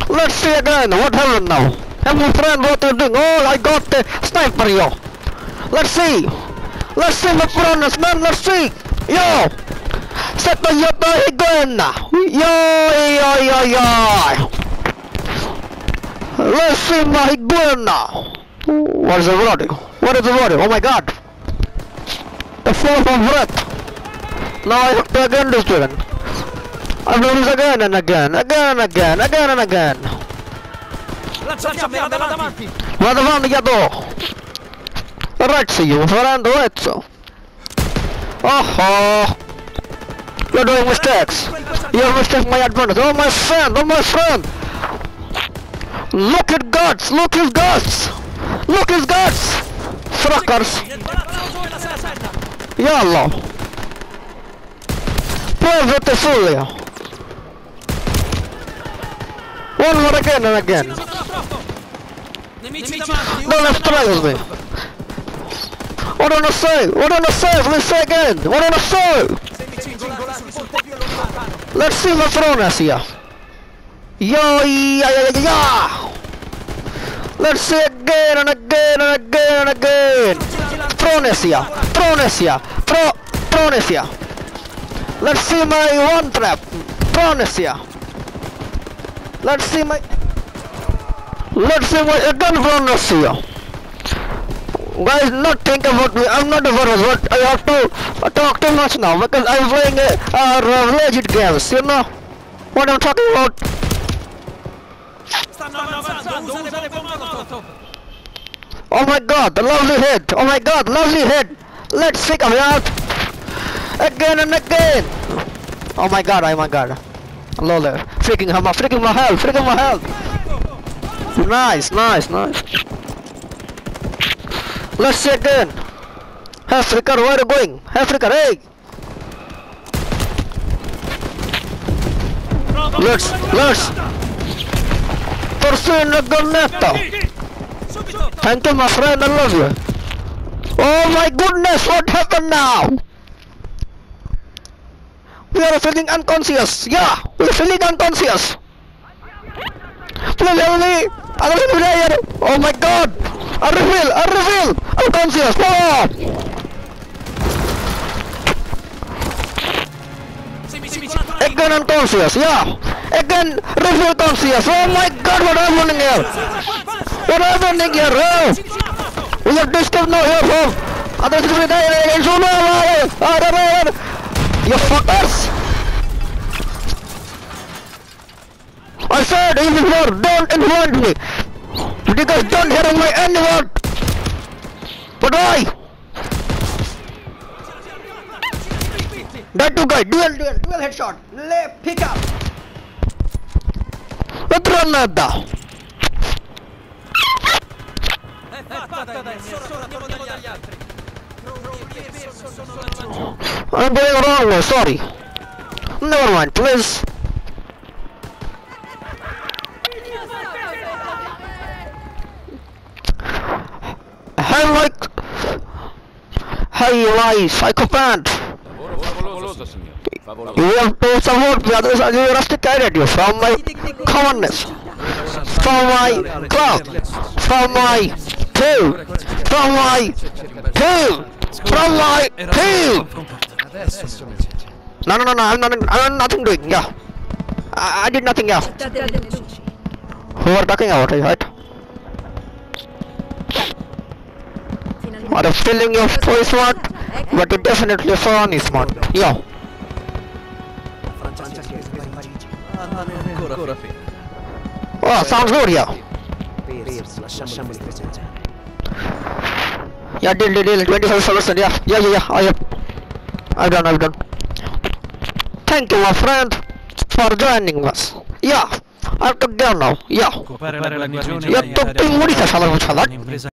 Let's see again. What happened now? Hey, my friend, what are you doing? Oh, I got the sniper, yo. Let's see. Let's see my friends, man. Let's see. Yo. Set the yata again. Yo. Let's see my gun now. What is the body? What is the body? Oh my god. The fall of breath. Now I have to again do this. I've done this again and again. Vado avanti, Yato. Razzi, you farando razzo. Oh. You're doing mistakes. You're mistaking my advantage. Oh my friend. Look at guts. Look his guts. Frackers. Yalla. Prövate fulla. One more again and again. Don't have trials me. What on a say? Let's say again. What on a say? Let's see my thrones here. Yeah. Let's see again and again. Thrones here. Let's see my one trap. Thrones here. Let's see my gun thrones here. Guys, not think about me. I'm not a virus, but I have to talk too much now because I'm playing legit games. You know what I'm talking about? Oh my god, the lovely hit! Let's figure it out! Again and again! Oh my god. Lol, freaking my health! Nice! Let's see again! Hey Fricker, where are you going? Hey Fricker, hey! Let's pursue the gunetta! Thank you, my friend, I love you. Oh my goodness, what happened now? We are feeling unconscious. Yeah, we're feeling unconscious. Please help me. I don't know. Oh my god. I reveal. Unconscious. Oh. Again unconscious. Yeah. Again reveal conscious. Oh my god, what happening here? Oh. We are disturbed now here, bro. You fuckers! I said even more, don't influence me! Because don't hear my any word! But why? That two guy, dual headshot! Pick up! Let's I'm going wrong way, sorry. Never mind, please. Hey, psychopath! You have to support me, otherwise I will rusticate you from my commonness, from my club, from my team. No, I'm nothing doing, yeah. I did nothing, yeah. Who are talking about it, right? I'm feeling you're so smart, but you definitely funny smart, yeah. Oh, sounds good, yeah. Yeah, deal, 25%, yeah, I've done. Thank you, my friend, for joining us. Yeah, I have to go now, yeah. Yeah,